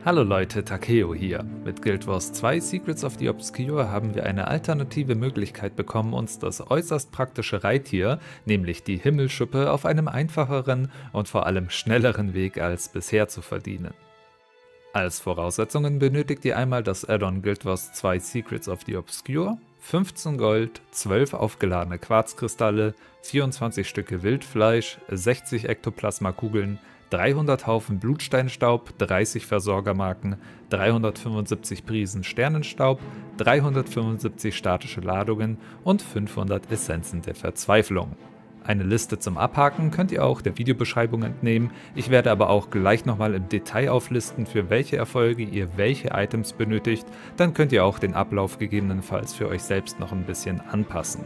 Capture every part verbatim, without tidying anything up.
Hallo Leute, Takeo hier. Mit Guild Wars zwei Secrets of the Obscure haben wir eine alternative Möglichkeit bekommen, uns das äußerst praktische Reittier, nämlich die Himmelschuppe, auf einem einfacheren und vor allem schnelleren Weg als bisher zu verdienen. Als Voraussetzungen benötigt ihr einmal das Add-on Guild Wars zwei Secrets of the Obscure, fünfzehn Gold, zwölf aufgeladene Quarzkristalle, vierundzwanzig Stücke Wildfleisch, sechzig Ektoplasma-Kugeln, dreihundert Haufen Blutsteinstaub, dreißig Versorgermarken, dreihundertfünfundsiebzig Prisen Sternenstaub, dreihundertfünfundsiebzig statische Ladungen und fünfhundert Essenzen der Verzweiflung. Eine Liste zum Abhaken könnt ihr auch der Videobeschreibung entnehmen, ich werde aber auch gleich nochmal im Detail auflisten, für welche Erfolge ihr welche Items benötigt, dann könnt ihr auch den Ablauf gegebenenfalls für euch selbst noch ein bisschen anpassen.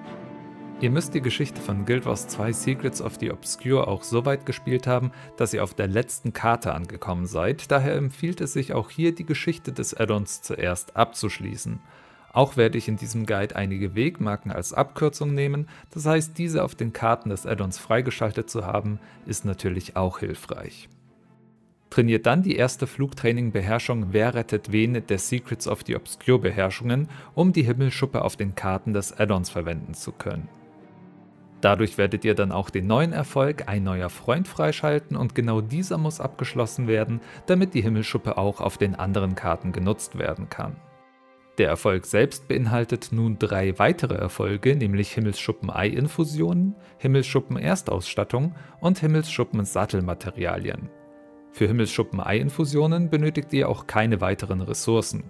Ihr müsst die Geschichte von Guild Wars zwei Secrets of the Obscure auch so weit gespielt haben, dass ihr auf der letzten Karte angekommen seid, daher empfiehlt es sich auch hier die Geschichte des Add-ons zuerst abzuschließen. Auch werde ich in diesem Guide einige Wegmarken als Abkürzung nehmen, das heißt, diese auf den Karten des Add-ons freigeschaltet zu haben, ist natürlich auch hilfreich. Trainiert dann die erste Flugtraining-Beherrschung Wer rettet wen der Secrets of the Obscure Beherrschungen, um die Himmelschuppe auf den Karten des Add-ons verwenden zu können. Dadurch werdet ihr dann auch den neuen Erfolg Ein neuer Freund freischalten und genau dieser muss abgeschlossen werden, damit die Himmelschuppe auch auf den anderen Karten genutzt werden kann. Der Erfolg selbst beinhaltet nun drei weitere Erfolge, nämlich Himmelsschuppen-Ei-Infusionen, Himmelsschuppen-Erstausstattung und Himmelsschuppen-Sattelmaterialien. Für Himmelsschuppen-Ei-Infusionen benötigt ihr auch keine weiteren Ressourcen.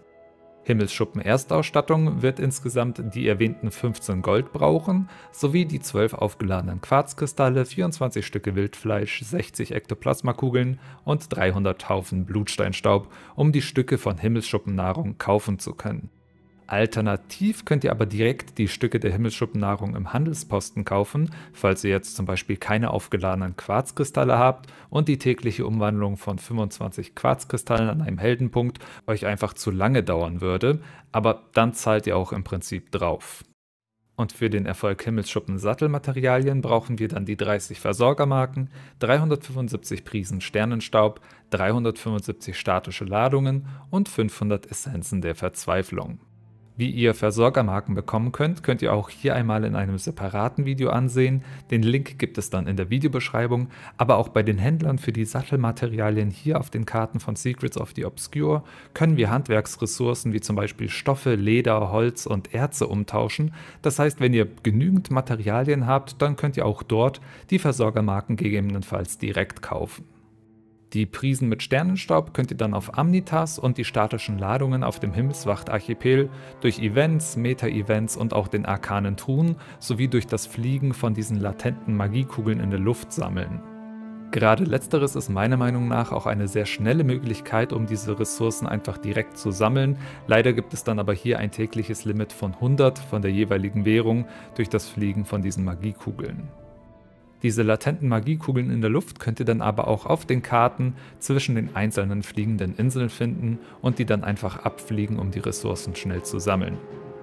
Himmelsschuppen-Erstausstattung wird insgesamt die erwähnten fünfzehn Gold brauchen, sowie die zwölf aufgeladenen Quarzkristalle, vierundzwanzig Stücke Wildfleisch, sechzig Ektoplasma-Kugeln und dreihundert Haufen Blutsteinstaub, um die Stücke von Himmelsschuppen-Nahrung kaufen zu können. Alternativ könnt ihr aber direkt die Stücke der Himmelsschuppen-Nahrung im Handelsposten kaufen, falls ihr jetzt zum Beispiel keine aufgeladenen Quarzkristalle habt und die tägliche Umwandlung von fünfundzwanzig Quarzkristallen an einem Heldenpunkt euch einfach zu lange dauern würde, aber dann zahlt ihr auch im Prinzip drauf. Und für den Erfolg Himmelsschuppen-Sattelmaterialien brauchen wir dann die dreißig Versorgermarken, dreihundertfünfundsiebzig Prisen Sternenstaub, dreihundertfünfundsiebzig statische Ladungen und fünfhundert Essenzen der Verzweiflung. Wie ihr Versorgermarken bekommen könnt, könnt ihr auch hier einmal in einem separaten Video ansehen, den Link gibt es dann in der Videobeschreibung, aber auch bei den Händlern für die Sattelmaterialien hier auf den Karten von Secrets of the Obscure können wir Handwerksressourcen wie zum Beispiel Stoffe, Leder, Holz und Erze umtauschen, das heißt, wenn ihr genügend Materialien habt, dann könnt ihr auch dort die Versorgermarken gegebenenfalls direkt kaufen. Die Prisen mit Sternenstaub könnt ihr dann auf Amnitas und die statischen Ladungen auf dem Himmelswacht-Archipel durch Events, Meta-Events und auch den arkanen Truhen sowie durch das Fliegen von diesen latenten Magiekugeln in der Luft sammeln. Gerade letzteres ist meiner Meinung nach auch eine sehr schnelle Möglichkeit, um diese Ressourcen einfach direkt zu sammeln. Leider gibt es dann aber hier ein tägliches Limit von hundert von der jeweiligen Währung durch das Fliegen von diesen Magiekugeln. Diese latenten Magiekugeln in der Luft könnt ihr dann aber auch auf den Karten zwischen den einzelnen fliegenden Inseln finden und die dann einfach abfliegen, um die Ressourcen schnell zu sammeln.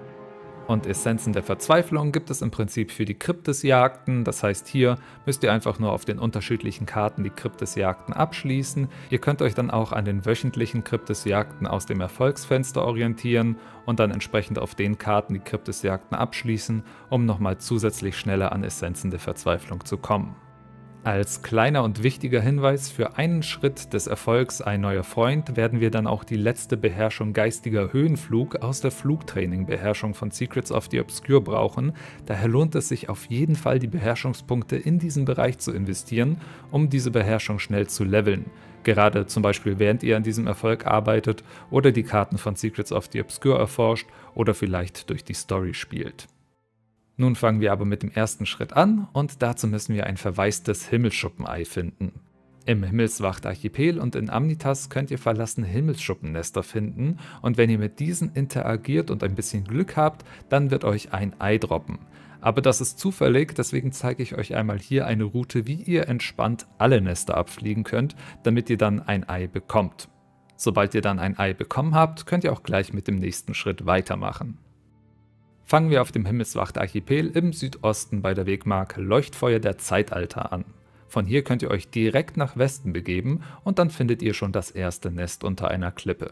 Und Essenzen der Verzweiflung gibt es im Prinzip für die Kryptisjagden, das heißt hier müsst ihr einfach nur auf den unterschiedlichen Karten die Kryptisjagden abschließen. Ihr könnt euch dann auch an den wöchentlichen Kryptisjagden aus dem Erfolgsfenster orientieren und dann entsprechend auf den Karten die Kryptisjagden abschließen, um nochmal zusätzlich schneller an Essenzen der Verzweiflung zu kommen. Als kleiner und wichtiger Hinweis für einen Schritt des Erfolgs Ein neuer Freund werden wir dann auch die letzte Beherrschung Geistiger Höhenflug aus der Flugtraining-Beherrschung von Secrets of the Obscure brauchen, daher lohnt es sich auf jeden Fall die Beherrschungspunkte in diesen Bereich zu investieren, um diese Beherrschung schnell zu leveln. Gerade zum Beispiel während ihr an diesem Erfolg arbeitet oder die Karten von Secrets of the Obscure erforscht oder vielleicht durch die Story spielt. Nun fangen wir aber mit dem ersten Schritt an und dazu müssen wir ein verwaistes Himmelsschuppenei finden. Im Himmelswacht-Archipel und in Amnitas könnt ihr verlassene Himmelsschuppennester finden und wenn ihr mit diesen interagiert und ein bisschen Glück habt, dann wird euch ein Ei droppen. Aber das ist zufällig, deswegen zeige ich euch einmal hier eine Route, wie ihr entspannt alle Nester abfliegen könnt, damit ihr dann ein Ei bekommt. Sobald ihr dann ein Ei bekommen habt, könnt ihr auch gleich mit dem nächsten Schritt weitermachen. Fangen wir auf dem Himmelswacht-Archipel im Südosten bei der Wegmarke Leuchtfeuer der Zeitalter an. Von hier könnt ihr euch direkt nach Westen begeben und dann findet ihr schon das erste Nest unter einer Klippe.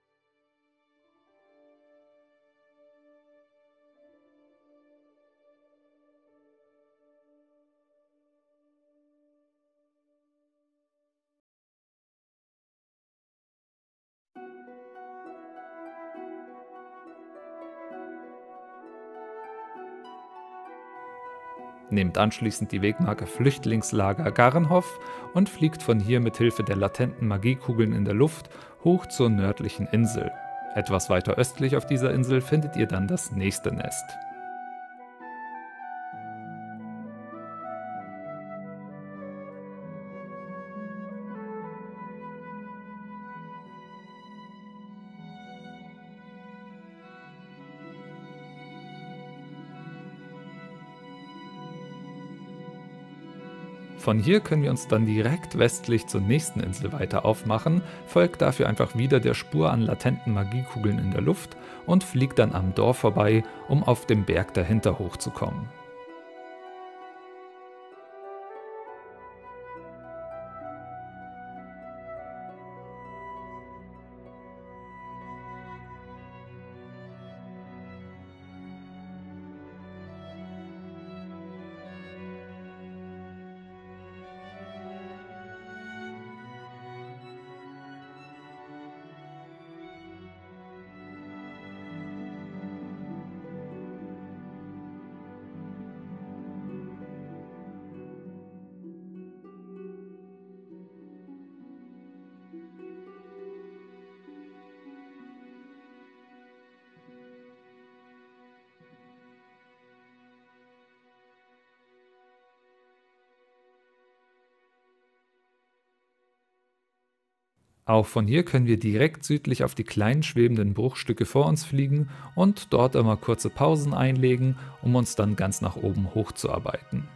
Nehmt anschließend die Wegmarke Flüchtlingslager Garrenhof und fliegt von hier mit Hilfe der latenten Magiekugeln in der Luft hoch zur nördlichen Insel. Etwas weiter östlich auf dieser Insel findet ihr dann das nächste Nest. Von hier können wir uns dann direkt westlich zur nächsten Insel weiter aufmachen, folgt dafür einfach wieder der Spur an latenten Magiekugeln in der Luft und fliegt dann am Dorf vorbei, um auf dem Berg dahinter hochzukommen. Auch von hier können wir direkt südlich auf die kleinen schwebenden Bruchstücke vor uns fliegen und dort immer kurze Pausen einlegen, um uns dann ganz nach oben hochzuarbeiten.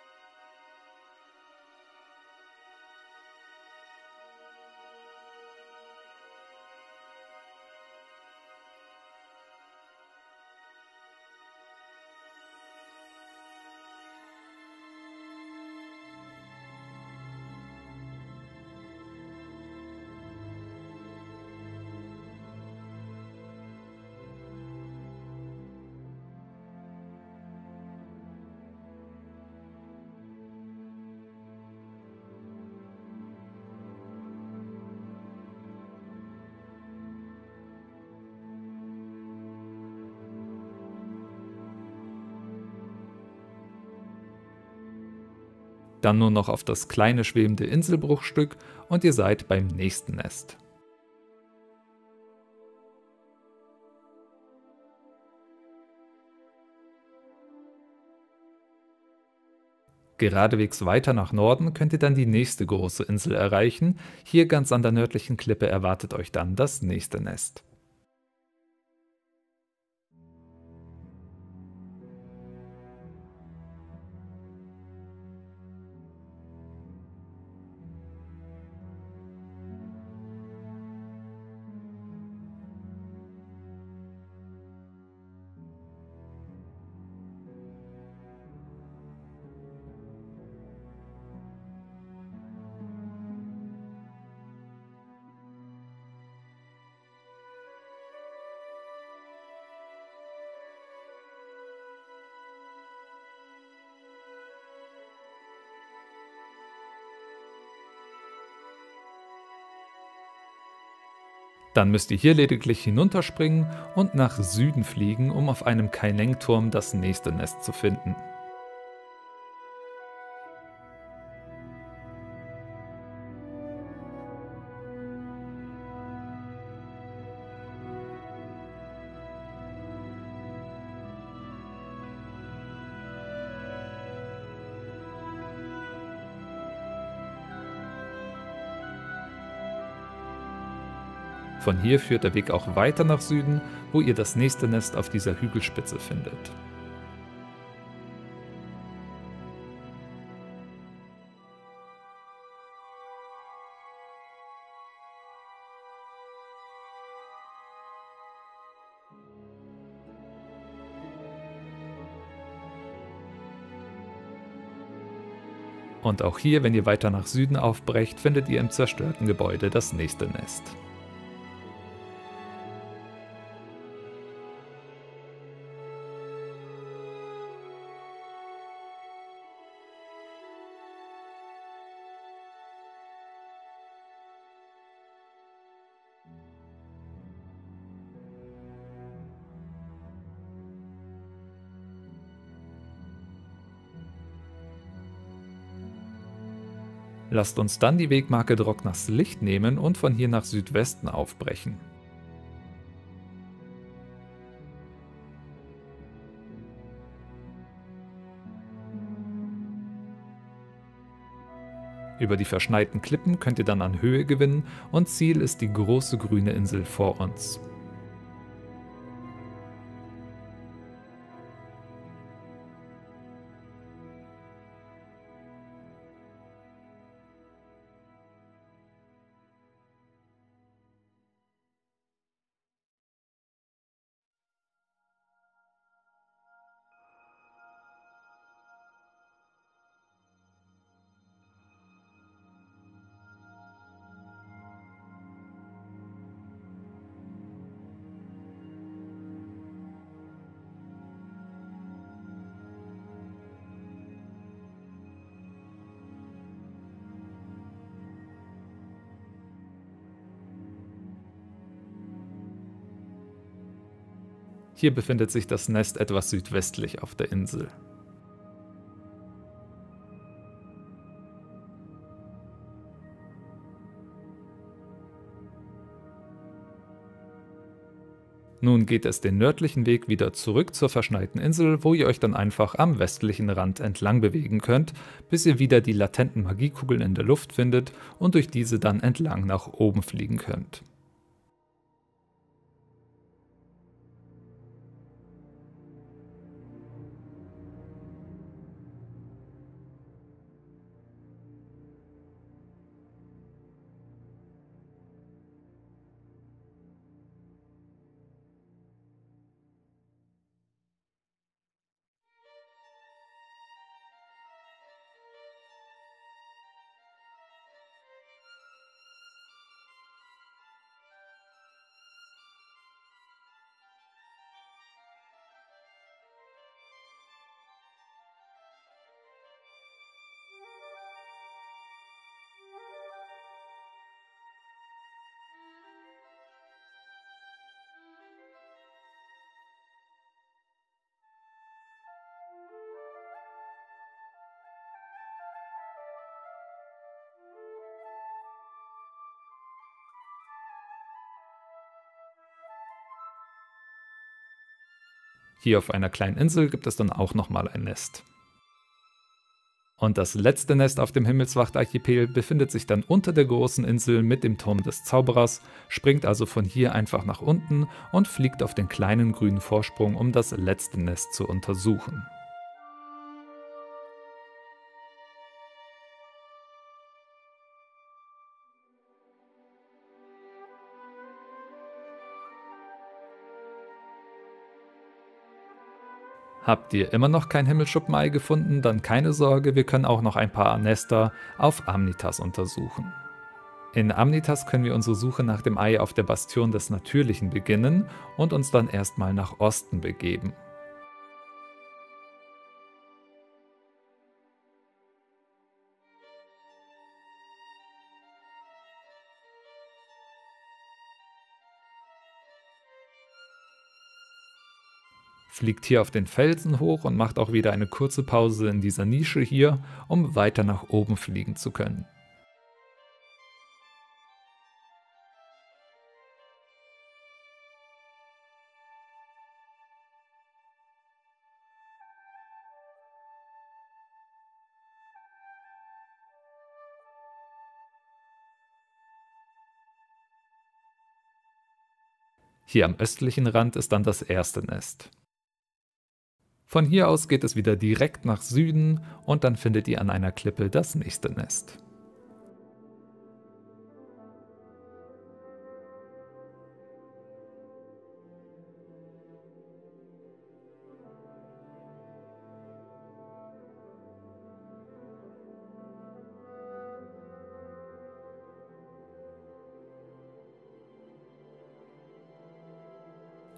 Dann nur noch auf das kleine schwebende Inselbruchstück und ihr seid beim nächsten Nest. Geradewegs weiter nach Norden könnt ihr dann die nächste große Insel erreichen. Hier ganz an der nördlichen Klippe erwartet euch dann das nächste Nest. Dann müsst ihr hier lediglich hinunterspringen und nach Süden fliegen, um auf einem Kaileng-Turm das nächste Nest zu finden. Von hier führt der Weg auch weiter nach Süden, wo ihr das nächste Nest auf dieser Hügelspitze findet. Und auch hier, wenn ihr weiter nach Süden aufbrecht, findet ihr im zerstörten Gebäude das nächste Nest. Lasst uns dann die Wegmarke Drockners Licht nehmen und von hier nach Südwesten aufbrechen. Über die verschneiten Klippen könnt ihr dann an Höhe gewinnen und Ziel ist die große grüne Insel vor uns. Hier befindet sich das Nest etwas südwestlich auf der Insel. Nun geht es den nördlichen Weg wieder zurück zur verschneiten Insel, wo ihr euch dann einfach am westlichen Rand entlang bewegen könnt, bis ihr wieder die latenten Magiekugeln in der Luft findet und durch diese dann entlang nach oben fliegen könnt. Hier auf einer kleinen Insel gibt es dann auch nochmal ein Nest. Und das letzte Nest auf dem Himmelswacht-Archipel befindet sich dann unter der großen Insel mit dem Turm des Zauberers, springt also von hier einfach nach unten und fliegt auf den kleinen grünen Vorsprung, um das letzte Nest zu untersuchen. Habt ihr immer noch kein Himmelsschuppenei gefunden, dann keine Sorge, wir können auch noch ein paar Nester auf Amnitas untersuchen. In Amnitas können wir unsere Suche nach dem Ei auf der Bastion des Natürlichen beginnen und uns dann erstmal nach Osten begeben. Fliegt hier auf den Felsen hoch und macht auch wieder eine kurze Pause in dieser Nische hier, um weiter nach oben fliegen zu können. Hier am östlichen Rand ist dann das erste Nest. Von hier aus geht es wieder direkt nach Süden und dann findet ihr an einer Klippe das nächste Nest.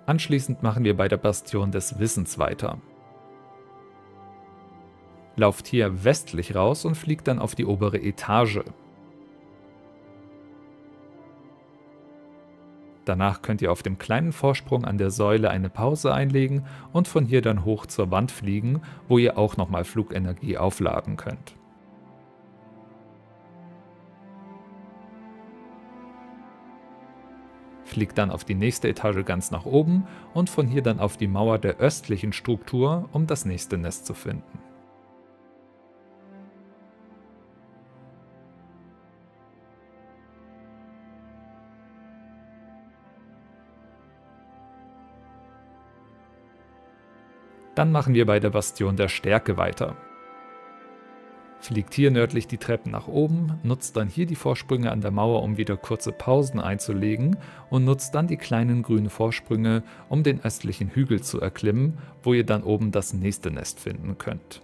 Anschließend machen wir bei der Bastion des Wissens weiter. Lauft hier westlich raus und fliegt dann auf die obere Etage. Danach könnt ihr auf dem kleinen Vorsprung an der Säule eine Pause einlegen und von hier dann hoch zur Wand fliegen, wo ihr auch nochmal Flugenergie aufladen könnt. Fliegt dann auf die nächste Etage ganz nach oben und von hier dann auf die Mauer der östlichen Struktur, um das nächste Nest zu finden. Dann machen wir bei der Bastion der Stärke weiter. Fliegt hier nördlich die Treppen nach oben, nutzt dann hier die Vorsprünge an der Mauer, um wieder kurze Pausen einzulegen und nutzt dann die kleinen grünen Vorsprünge, um den östlichen Hügel zu erklimmen, wo ihr dann oben das nächste Nest finden könnt.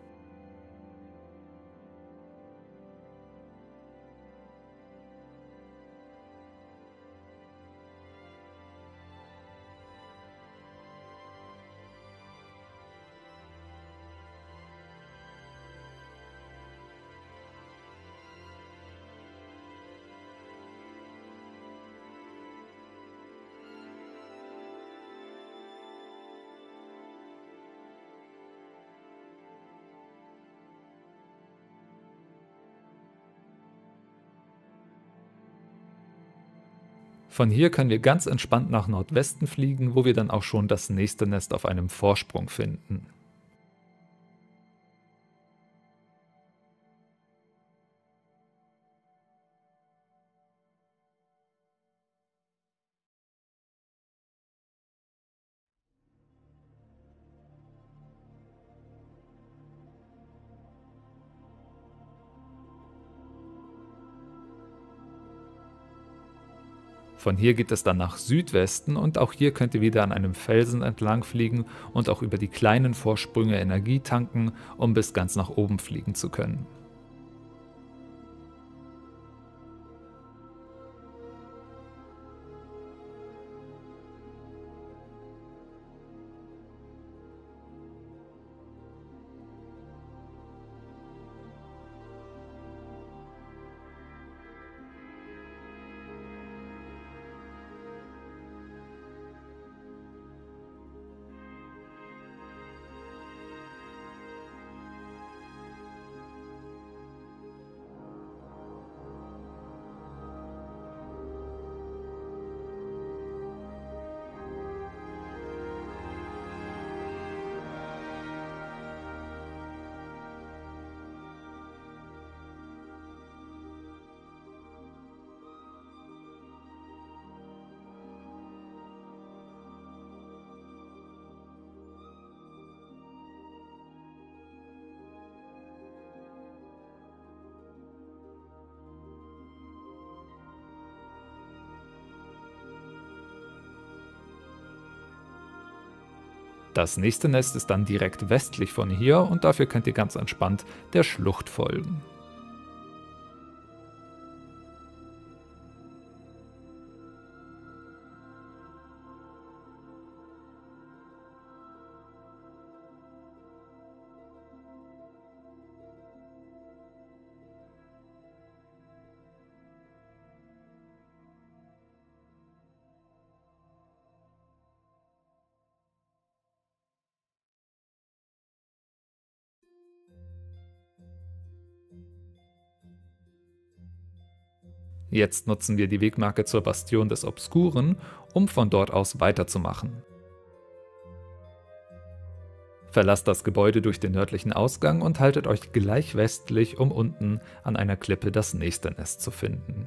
Von hier können wir ganz entspannt nach Nordwesten fliegen, wo wir dann auch schon das nächste Nest auf einem Vorsprung finden. Von hier geht es dann nach Südwesten und auch hier könnt ihr wieder an einem Felsen entlang fliegen und auch über die kleinen Vorsprünge Energie tanken, um bis ganz nach oben fliegen zu können. Das nächste Nest ist dann direkt westlich von hier und dafür könnt ihr ganz entspannt der Schlucht folgen. Jetzt nutzen wir die Wegmarke zur Bastion des Obskuren, um von dort aus weiterzumachen. Verlasst das Gebäude durch den nördlichen Ausgang und haltet euch gleich westlich, um unten an einer Klippe das nächste Nest zu finden.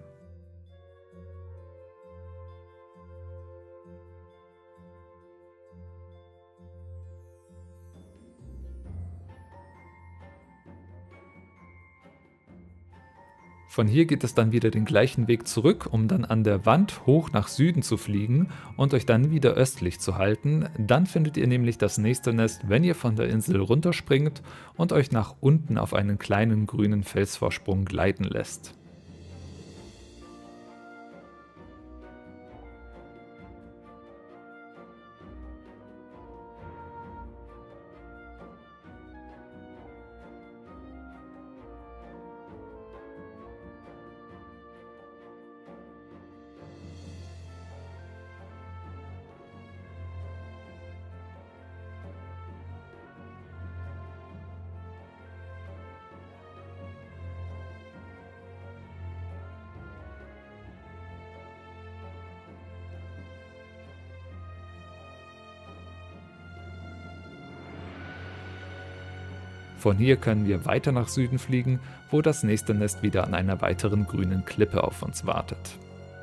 Von hier geht es dann wieder den gleichen Weg zurück, um dann an der Wand hoch nach Süden zu fliegen und euch dann wieder östlich zu halten. Dann findet ihr nämlich das nächste Nest, wenn ihr von der Insel runterspringt und euch nach unten auf einen kleinen grünen Felsvorsprung gleiten lässt. Von hier können wir weiter nach Süden fliegen, wo das nächste Nest wieder an einer weiteren grünen Klippe auf uns wartet.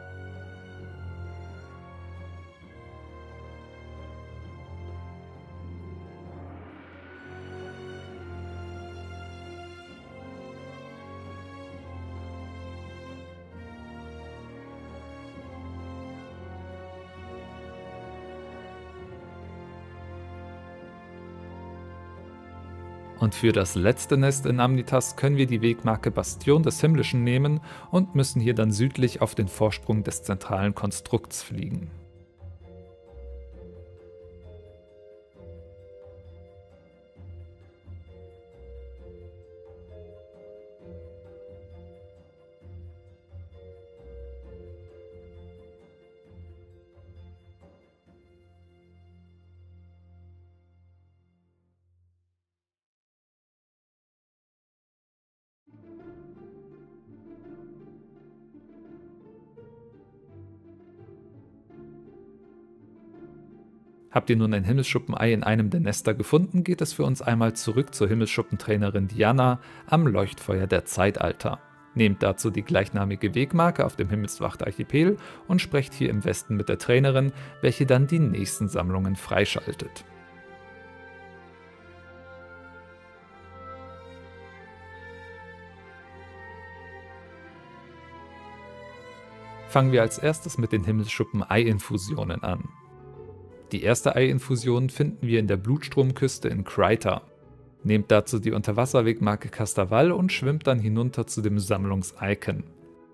Und für das letzte Nest in Amnitas können wir die Wegmarke Bastion des Himmlischen nehmen und müssen hier dann südlich auf den Vorsprung des zentralen Konstrukts fliegen. Habt ihr nun ein Himmelsschuppen-Ei in einem der Nester gefunden, geht es für uns einmal zurück zur Himmelsschuppen-Trainerin Diana am Leuchtfeuer der Zeitalter. Nehmt dazu die gleichnamige Wegmarke auf dem Himmelswacht-Archipel und sprecht hier im Westen mit der Trainerin, welche dann die nächsten Sammlungen freischaltet. Fangen wir als erstes mit den Himmelsschuppen-Ei-Infusionen an. Die erste Ei-Infusion finden wir in der Blutstromküste in Kryta. Nehmt dazu die Unterwasserwegmarke Castaval und schwimmt dann hinunter zu dem Sammlungs-Icon.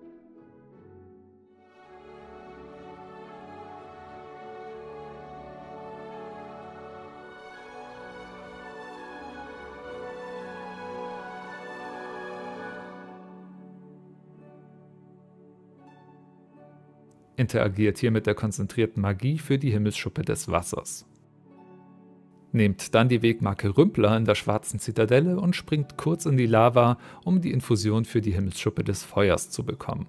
Interagiert hier mit der konzentrierten Magie für die Himmelsschuppe des Wassers. Nehmt dann die Wegmarke Rümpler in der schwarzen Zitadelle und springt kurz in die Lava, um die Infusion für die Himmelsschuppe des Feuers zu bekommen.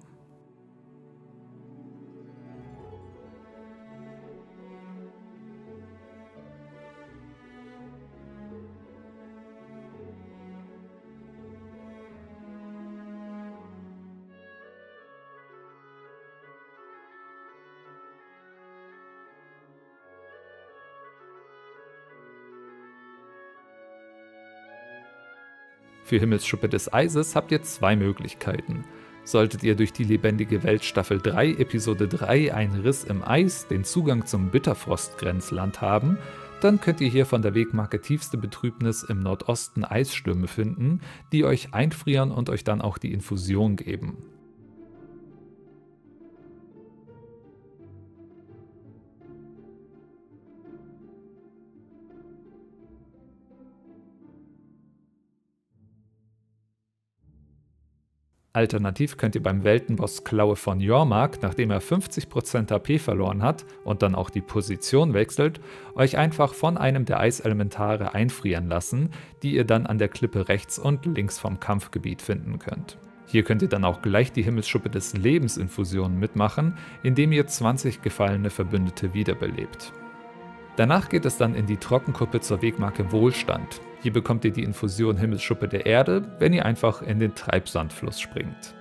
Für Himmelsschuppe des Eises habt ihr zwei Möglichkeiten. Solltet ihr durch die lebendige Welt Staffel drei Episode drei Ein Riss im Eis den Zugang zum Bitterfrostgrenzland haben, dann könnt ihr hier von der Wegmarke Tiefste Betrübnis im Nordosten Eisstürme finden, die euch einfrieren und euch dann auch die Infusion geben. Alternativ könnt ihr beim Weltenboss Klaue von Jormark, nachdem er fünfzig Prozent H P verloren hat und dann auch die Position wechselt, euch einfach von einem der Eiselementare einfrieren lassen, die ihr dann an der Klippe rechts und links vom Kampfgebiet finden könnt. Hier könnt ihr dann auch gleich die Himmelsschuppe des Lebensinfusionen mitmachen, indem ihr zwanzig gefallene Verbündete wiederbelebt. Danach geht es dann in die Trockenkuppe zur Wegmarke Wohlstand. Hier bekommt ihr die Infusion Himmelsschuppe der Erde, wenn ihr einfach in den Treibsandfluss springt.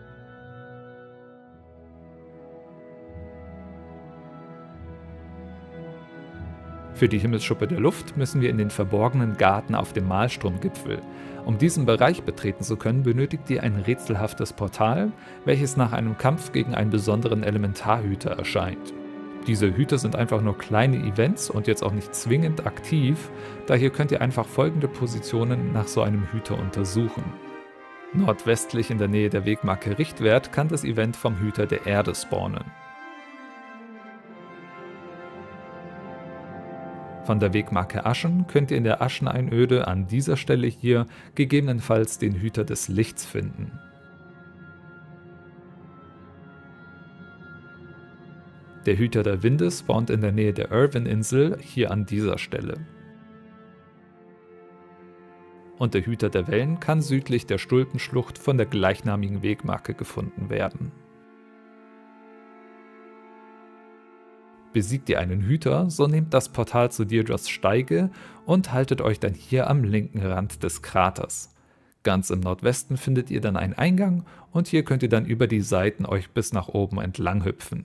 Für die Himmelsschuppe der Luft müssen wir in den verborgenen Garten auf dem Maelstromgipfel. Um diesen Bereich betreten zu können, benötigt ihr ein rätselhaftes Portal, welches nach einem Kampf gegen einen besonderen Elementarhüter erscheint. Diese Hüter sind einfach nur kleine Events und jetzt auch nicht zwingend aktiv, daher könnt ihr einfach folgende Positionen nach so einem Hüter untersuchen. Nordwestlich in der Nähe der Wegmarke Richtwert kann das Event vom Hüter der Erde spawnen. Von der Wegmarke Aschen könnt ihr in der Ascheneinöde an dieser Stelle hier gegebenenfalls den Hüter des Lichts finden. Der Hüter der Winde spawnt in der Nähe der Irvin-Insel, hier an dieser Stelle. Und der Hüter der Wellen kann südlich der Stulpenschlucht von der gleichnamigen Wegmarke gefunden werden. Besiegt ihr einen Hüter, so nehmt das Portal zu Deirdres Steige und haltet euch dann hier am linken Rand des Kraters. Ganz im Nordwesten findet ihr dann einen Eingang und hier könnt ihr dann über die Seiten euch bis nach oben entlang hüpfen.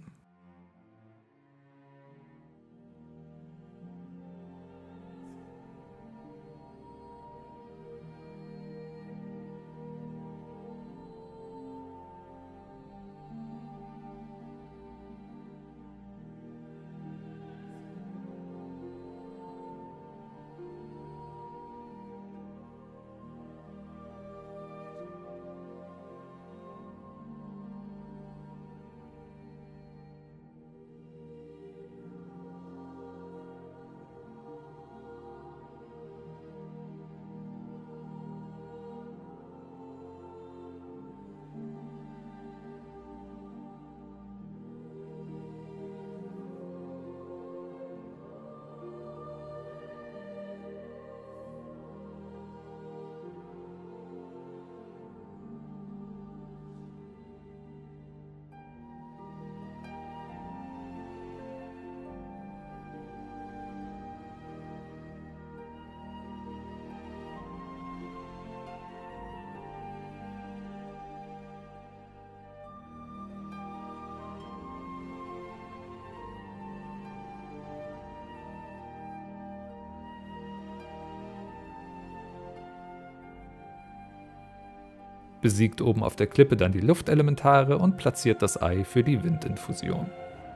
Besiegt oben auf der Klippe dann die Luftelementare und platziert das Ei für die Windinfusion.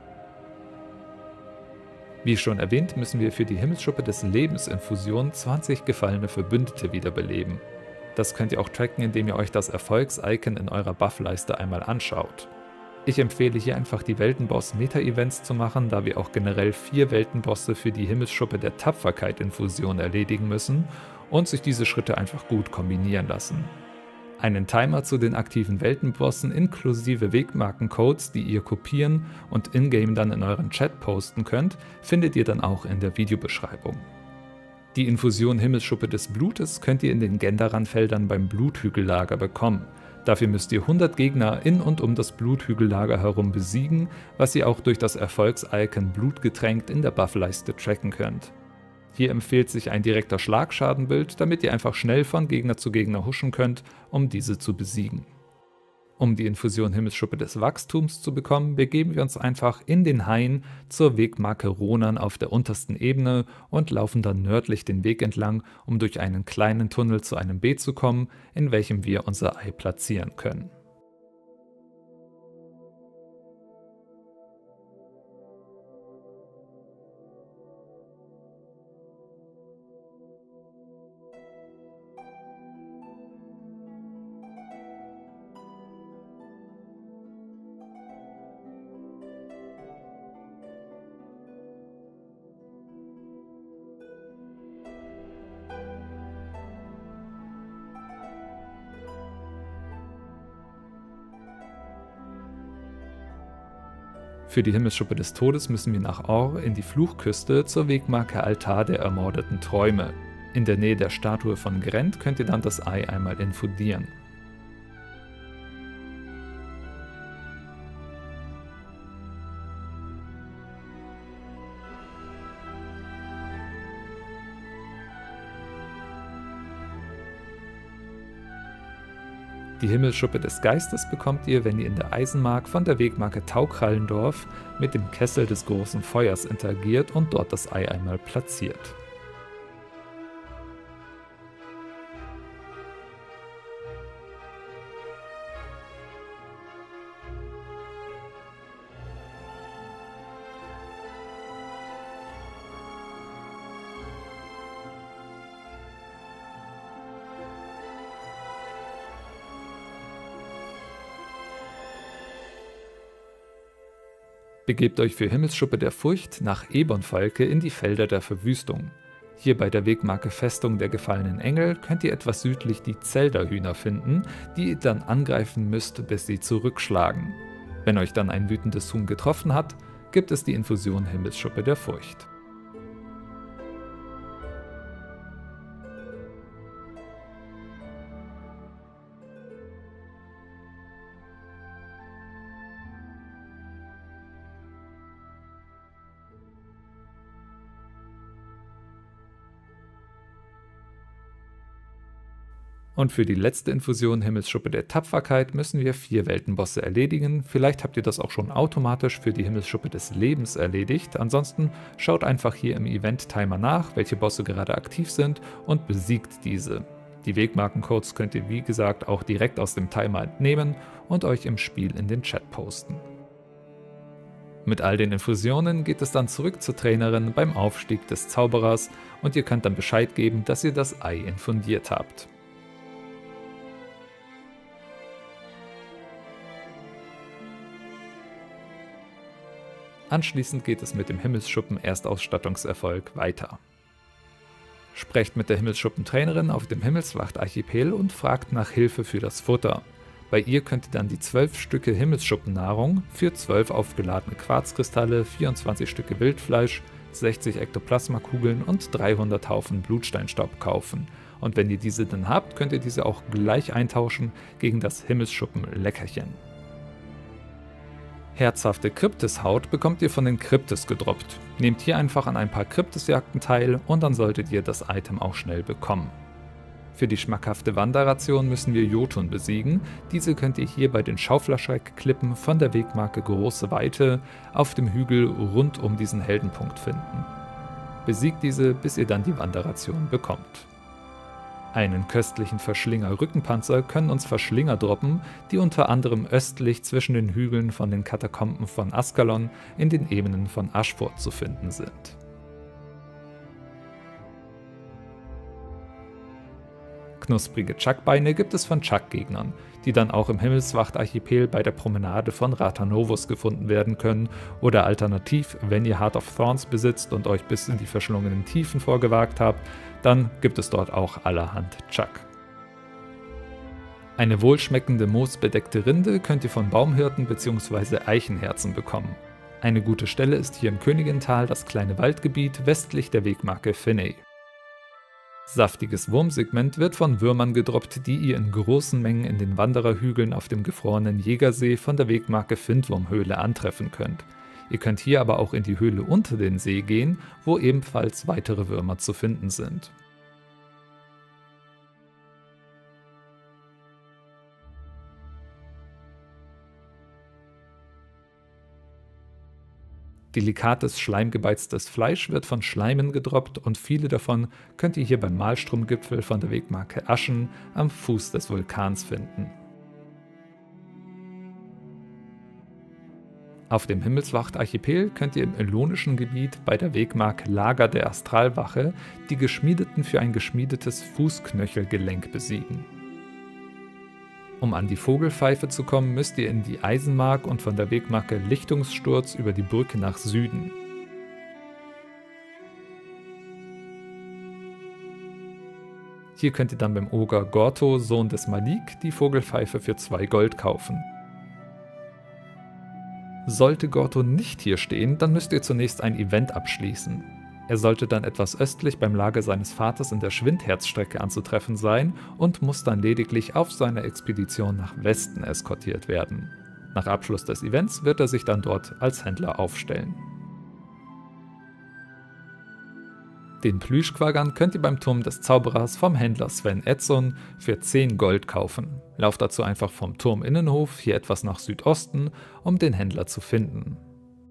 Wie schon erwähnt, müssen wir für die Himmelsschuppe des Lebensinfusion zwanzig gefallene Verbündete wiederbeleben. Das könnt ihr auch tracken, indem ihr euch das Erfolgs-Icon in eurer Buffleiste einmal anschaut. Ich empfehle hier einfach die Weltenboss-Meta-Events zu machen, da wir auch generell vier Weltenbosse für die Himmelsschuppe der Tapferkeit-Infusion erledigen müssen und sich diese Schritte einfach gut kombinieren lassen. Einen Timer zu den aktiven Weltenbossen inklusive Wegmarkencodes, die ihr kopieren und in-game dann in euren Chat posten könnt, findet ihr dann auch in der Videobeschreibung. Die Infusion Himmelsschuppe des Blutes könnt ihr in den Gendaran-Feldern beim Bluthügellager bekommen. Dafür müsst ihr hundert Gegner in und um das Bluthügellager herum besiegen, was ihr auch durch das Erfolgs-Icon Blutgetränkt in der Buffleiste tracken könnt. Hier empfiehlt sich ein direkter Schlagschadenbild, damit ihr einfach schnell von Gegner zu Gegner huschen könnt, um diese zu besiegen. Um die Infusion Himmelsschuppe des Wachstums zu bekommen, begeben wir uns einfach in den Hain zur Wegmarke Ronan auf der untersten Ebene und laufen dann nördlich den Weg entlang, um durch einen kleinen Tunnel zu einem Beet zu kommen, in welchem wir unser Ei platzieren können. Für die Himmelsschuppe des Todes müssen wir nach Or in die Fluchküste zur Wegmarke Altar der ermordeten Träume. In der Nähe der Statue von Grent könnt ihr dann das Ei einmal infundieren. Die Himmelsschuppe des Geistes bekommt ihr, wenn ihr in der Eisenmark von der Wegmarke Taukrallendorf mit dem Kessel des großen Feuers interagiert und dort das Ei einmal platziert. Begebt euch für Himmelsschuppe der Furcht nach Ebonfalke in die Felder der Verwüstung. Hier bei der Wegmarke Festung der gefallenen Engel könnt ihr etwas südlich die Zelda-Hühner finden, die ihr dann angreifen müsst, bis sie zurückschlagen. Wenn euch dann ein wütendes Huhn getroffen hat, gibt es die Infusion Himmelsschuppe der Furcht. Und für die letzte Infusion Himmelsschuppe der Tapferkeit müssen wir vier Weltenbosse erledigen. Vielleicht habt ihr das auch schon automatisch für die Himmelsschuppe des Lebens erledigt. Ansonsten schaut einfach hier im Event-Timer nach, welche Bosse gerade aktiv sind und besiegt diese. Die Wegmarkencodes könnt ihr wie gesagt auch direkt aus dem Timer entnehmen und euch im Spiel in den Chat posten. Mit all den Infusionen geht es dann zurück zur Trainerin beim Aufstieg des Zauberers und ihr könnt dann Bescheid geben, dass ihr das Ei infundiert habt. Anschließend geht es mit dem Himmelsschuppen Erstausstattungserfolg weiter. Sprecht mit der Himmelsschuppen-Trainerin auf dem Himmelswacht-Archipel und fragt nach Hilfe für das Futter. Bei ihr könnt ihr dann die zwölf Stücke Himmelsschuppen-Nahrung für zwölf aufgeladene Quarzkristalle, vierundzwanzig Stücke Wildfleisch, sechzig Ektoplasmakugeln und dreihundert Haufen Blutsteinstaub kaufen. Und wenn ihr diese dann habt, könnt ihr diese auch gleich eintauschen gegen das Himmelsschuppen-Leckerchen. Herzhafte Kryptishaut bekommt ihr von den Kryptis gedroppt. Nehmt hier einfach an ein paar Kryptisjagden teil und dann solltet ihr das Item auch schnell bekommen. Für die schmackhafte Wanderration müssen wir Jotun besiegen. Diese könnt ihr hier bei den Schauflerschreck-Klippen von der Wegmarke Große Weite auf dem Hügel rund um diesen Heldenpunkt finden. Besiegt diese, bis ihr dann die Wanderration bekommt. Einen köstlichen Verschlinger-Rückenpanzer können uns Verschlinger droppen, die unter anderem östlich zwischen den Hügeln von den Katakomben von Askalon in den Ebenen von Ashford zu finden sind. Knusprige Chuckbeine gibt es von Chuck-Gegnern, die dann auch im Himmelswacht-Archipel bei der Promenade von Ratanovus gefunden werden können oder alternativ, wenn ihr Heart of Thorns besitzt und euch bis in die verschlungenen Tiefen vorgewagt habt, dann gibt es dort auch allerhand Chuck. Eine wohlschmeckende moosbedeckte Rinde könnt ihr von Baumhirten bzw. Eichenherzen bekommen. Eine gute Stelle ist hier im Königintal das kleine Waldgebiet westlich der Wegmarke Finney. Saftiges Wurmsegment wird von Würmern gedroppt, die ihr in großen Mengen in den Wandererhügeln auf dem gefrorenen Jägersee von der Wegmarke Findwurmhöhle antreffen könnt. Ihr könnt hier aber auch in die Höhle unter den See gehen, wo ebenfalls weitere Würmer zu finden sind. Delikates, schleimgebeiztes Fleisch wird von Schleimen gedroppt und viele davon könnt ihr hier beim Maelstromgipfel von der Wegmarke Aschen am Fuß des Vulkans finden. Auf dem Himmelswacht-Archipel könnt ihr im Elonischen Gebiet bei der Wegmarke Lager der Astralwache die Geschmiedeten für ein geschmiedetes Fußknöchelgelenk besiegen. Um an die Vogelpfeife zu kommen, müsst ihr in die Eisenmark und von der Wegmarke Lichtungssturz über die Brücke nach Süden. Hier könnt ihr dann beim Oger Gorto, Sohn des Malik, die Vogelpfeife für zwei Gold kaufen. Sollte Gorto nicht hier stehen, dann müsst ihr zunächst ein Event abschließen. Er sollte dann etwas östlich beim Lager seines Vaters in der Schwindherzstrecke anzutreffen sein und muss dann lediglich auf seiner Expedition nach Westen eskortiert werden. Nach Abschluss des Events wird er sich dann dort als Händler aufstellen. Den Plüschquaggan könnt ihr beim Turm des Zauberers vom Händler Sven Edson für zehn Gold kaufen. Lauft dazu einfach vom Turminnenhof hier etwas nach Südosten, um den Händler zu finden.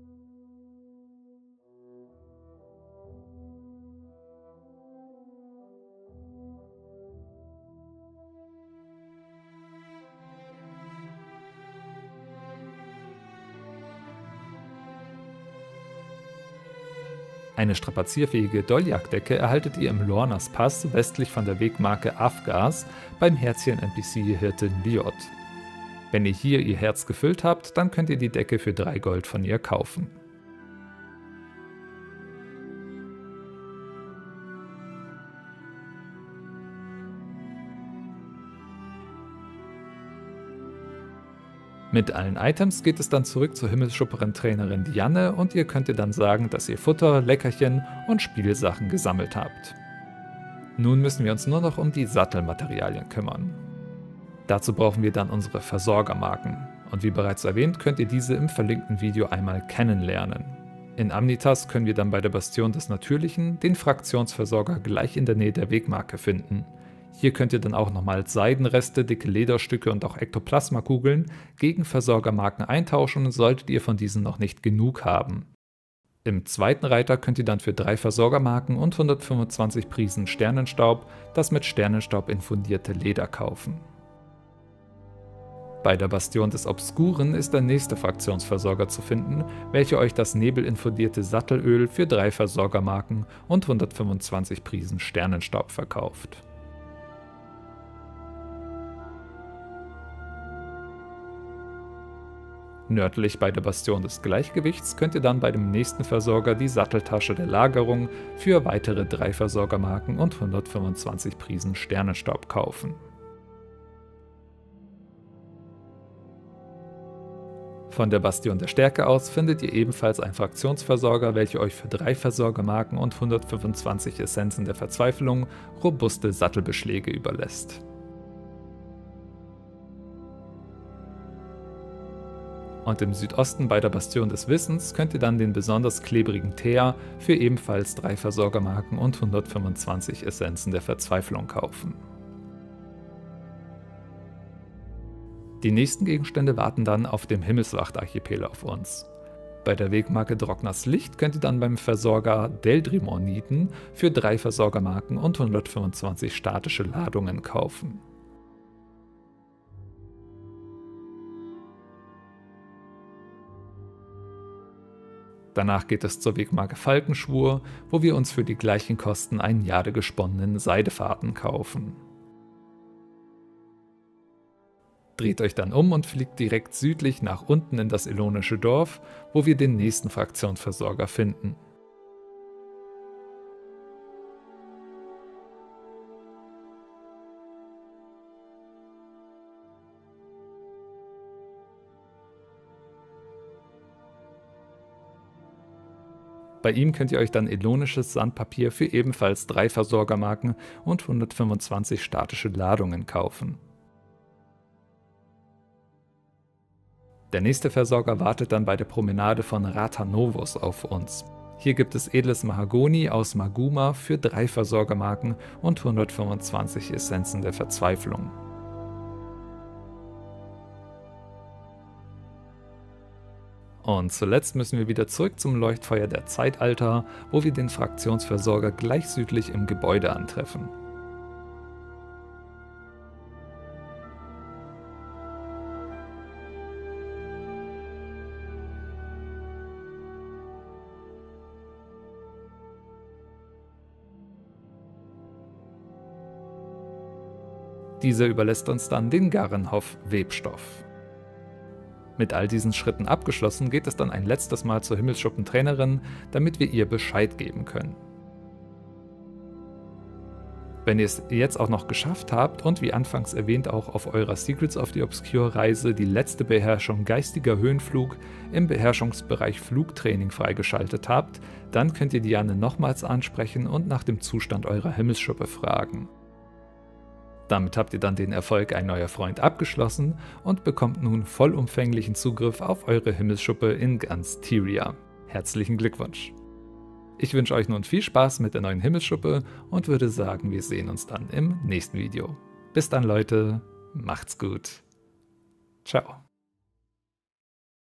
Eine strapazierfähige Doljak-Decke erhaltet ihr im Lornas Pass westlich von der Wegmarke Afgas beim Herzchen-N P C-Hirtin Liot. Wenn ihr hier ihr Herz gefüllt habt, dann könnt ihr die Decke für drei Gold von ihr kaufen. Mit allen Items geht es dann zurück zur Himmelsschupperin-Trainerin Dianne und ihr könnt ihr dann sagen, dass ihr Futter, Leckerchen und Spielsachen gesammelt habt. Nun müssen wir uns nur noch um die Sattelmaterialien kümmern. Dazu brauchen wir dann unsere Versorgermarken und wie bereits erwähnt, könnt ihr diese im verlinkten Video einmal kennenlernen. In Amnitas können wir dann bei der Bastion des Natürlichen den Fraktionsversorger gleich in der Nähe der Wegmarke finden. Hier könnt ihr dann auch nochmals Seidenreste, dicke Lederstücke und auch Ektoplasmakugeln gegen Versorgermarken eintauschen, solltet ihr von diesen noch nicht genug haben. Im zweiten Reiter könnt ihr dann für drei Versorgermarken und hundertfünfundzwanzig Prisen Sternenstaub das mit Sternenstaub infundierte Leder kaufen. Bei der Bastion des Obskuren ist der nächste Fraktionsversorger zu finden, welcher euch das nebelinfundierte Sattelöl für drei Versorgermarken und hundertfünfundzwanzig Prisen Sternenstaub verkauft. Nördlich bei der Bastion des Gleichgewichts könnt ihr dann bei dem nächsten Versorger die Satteltasche der Lagerung für weitere drei Versorgermarken und hundertfünfundzwanzig Prisen Sternenstaub kaufen. Von der Bastion der Stärke aus findet ihr ebenfalls einen Fraktionsversorger, welcher euch für drei Versorgermarken und hundertfünfundzwanzig Essenzen der Verzweiflung robuste Sattelbeschläge überlässt. Und im Südosten bei der Bastion des Wissens könnt ihr dann den besonders klebrigen Teer für ebenfalls drei Versorgermarken und hundertfünfundzwanzig Essenzen der Verzweiflung kaufen. Die nächsten Gegenstände warten dann auf dem Himmelswacht-Archipel auf uns. Bei der Wegmarke Drogners Licht könnt ihr dann beim Versorger Deldrimorniten für drei Versorgermarken und hundertfünfundzwanzig statische Ladungen kaufen. Danach geht es zur Wegmarke Falkenschwur, wo wir uns für die gleichen Kosten einen Jade gesponnenen Seidefaden kaufen. Dreht euch dann um und fliegt direkt südlich nach unten in das Elonische Dorf, wo wir den nächsten Fraktionsversorger finden. Bei ihm könnt ihr euch dann elonisches Sandpapier für ebenfalls drei Versorgermarken und hundertfünfundzwanzig statische Ladungen kaufen. Der nächste Versorger wartet dann bei der Promenade von Ratanovos auf uns. Hier gibt es edles Mahagoni aus Maguma für drei Versorgermarken und hundertfünfundzwanzig Essenzen der Verzweiflung. Und zuletzt müssen wir wieder zurück zum Leuchtfeuer der Zeitalter, wo wir den Fraktionsversorger gleich südlich im Gebäude antreffen. Dieser überlässt uns dann den Garenhoff-Webstoff. Mit all diesen Schritten abgeschlossen, geht es dann ein letztes Mal zur Himmelsschuppentrainerin, damit wir ihr Bescheid geben können. Wenn ihr es jetzt auch noch geschafft habt und wie anfangs erwähnt auch auf eurer Secrets of the Obscure Reise die letzte Beherrschung geistiger Höhenflug im Beherrschungsbereich Flugtraining freigeschaltet habt, dann könnt ihr Diane nochmals ansprechen und nach dem Zustand eurer Himmelsschuppe fragen. Damit habt ihr dann den Erfolg Ein neuer Freund abgeschlossen und bekommt nun vollumfänglichen Zugriff auf eure Himmelsschuppe in ganz Tyria. Herzlichen Glückwunsch! Ich wünsche euch nun viel Spaß mit der neuen Himmelsschuppe und würde sagen, wir sehen uns dann im nächsten Video. Bis dann Leute, macht's gut. Ciao.